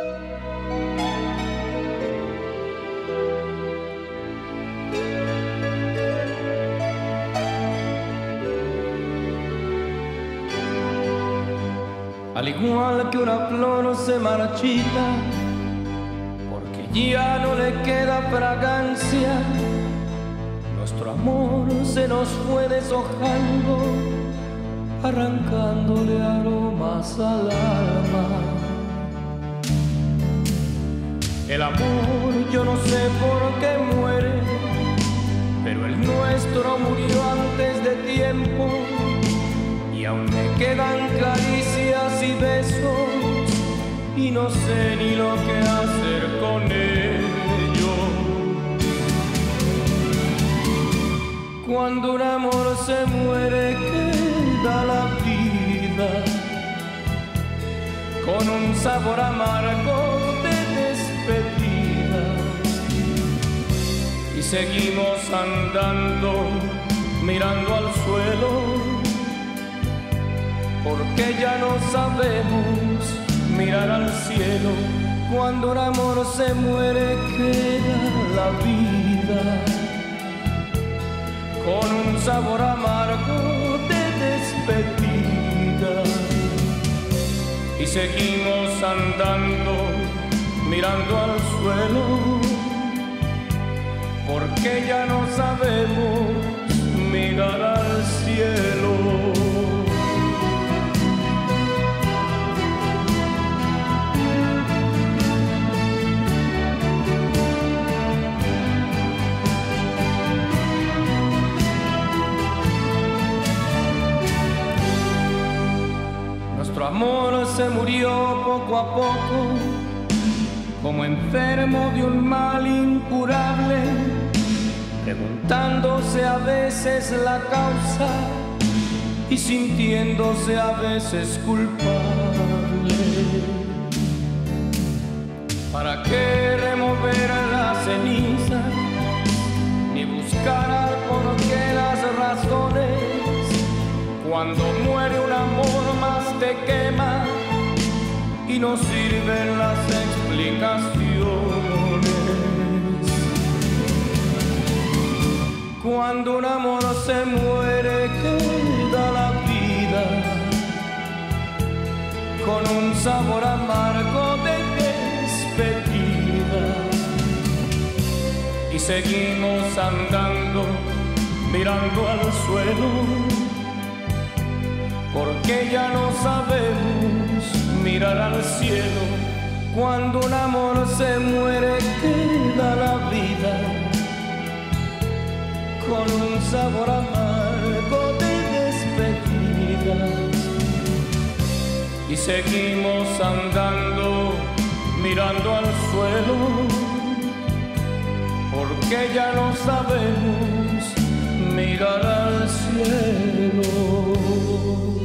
Al igual que una flor se marchita, porque ya no le queda fragancia, nuestro amor se nos fue deshojando, arrancándole aromas al alma. El amor yo no sé por qué muere, pero el nuestro murió antes de tiempo. Y aún me quedan caricias y besos, y no sé ni lo que hacer con ellos. Cuando un amor se muere queda la vida con un sabor amargo de despedida. Y seguimos andando mirando al suelo, porque ya no sabemos mirar al cielo. Cuando un amor se muere queda la vida con un sabor amargo de despedida. Y seguimos andando mirando al suelo, porque ya no sabemos mirar al cielo. Nuestro amor se murió poco a poco, como enfermo de un mal incurable, preguntándose a veces la causa y sintiéndose a veces culpable. ¿Para qué remover la ceniza, ni buscar por qué las razones? Cuando muere un amor más te quema y no sirven las explicaciones. Cuando un amor se muere queda la vida con un sabor amargo de despedida. Y seguimos andando mirando al suelo, porque ya no sabemos mirar al cielo. Cuando un amor se muere queda la vida con un sabor amargo de despedida. Y seguimos andando mirando al suelo, porque ya no sabemos mirar al cielo.